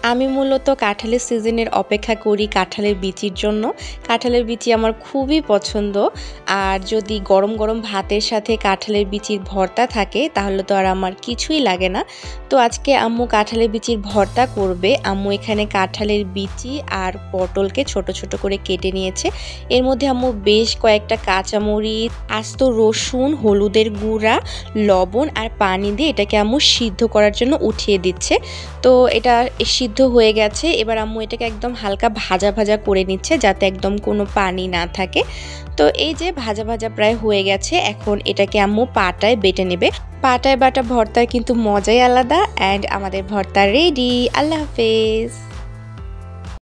আমি মূলত কাঁঠালের সিজনের অপেক্ষা করি কাঁঠালের বিচির জন্য। কাঁঠালের বিচি আমার খুবই পছন্দ। আর যদি গরম গরম ভাতের সাথে কাঁঠালের বিচির ভর্তা থাকে তাহলে তো আর আমার কিছুই লাগে না। তো আজকে আম্মু কাঁঠালের বিচির ভর্তা করবে। আম্মু এখানে কাঁঠালের বিচি আর পটলকে ছোট ছোট করে কেটে নিয়েছে। এর মধ্যে আম্মু বেশ কয়েকটা কাঁচামরিচ, আস্ত রসুন, হলুদের গুঁড়া, লবণ আর পানি দিয়ে এটাকে আম্মু সিদ্ধ করার জন্য উঠিয়ে দিচ্ছে। তো এটা সিদ্ধ হয়ে গেছে। এবার আম্মু এটাকে একদম হালকা ভাজা ভাজা করে নিচ্ছে যাতে একদম কোনো পানি না থাকে। তো এই যে ভাজা ভাজা প্রায় হয়ে গেছে, এখন এটাকে আম্মু পাটায় বেটে নেবে। পাটায় বাটা ভর্তার কিন্তু মজাই আলাদা। অ্যান্ড আমাদের ভর্তা রেডি। আল্লাহ হাফেজ।